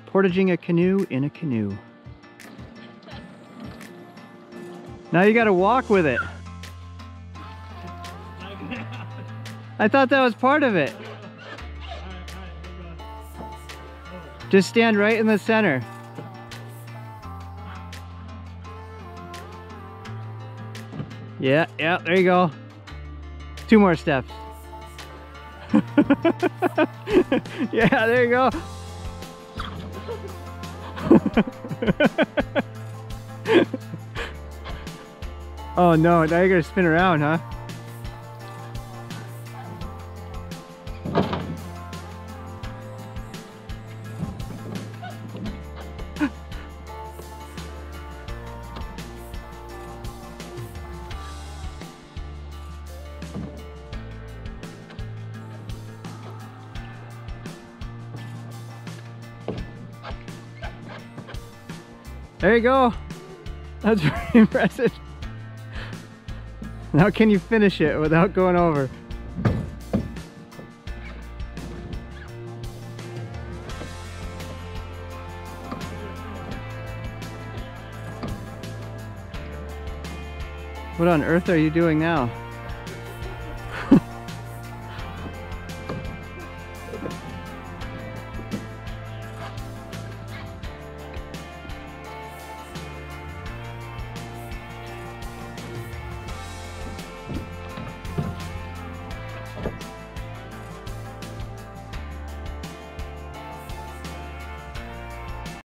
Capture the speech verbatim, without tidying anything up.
Portaging a canoe in a canoe. Now you gotta walk with it. I thought that was part of it. Just stand right in the center. Yeah, yeah, there you go. Two more steps. Yeah, there you go. Oh no, now you gotta spin around, huh? There you go. That's very impressive. Now can you finish it without going over? What on earth are you doing now?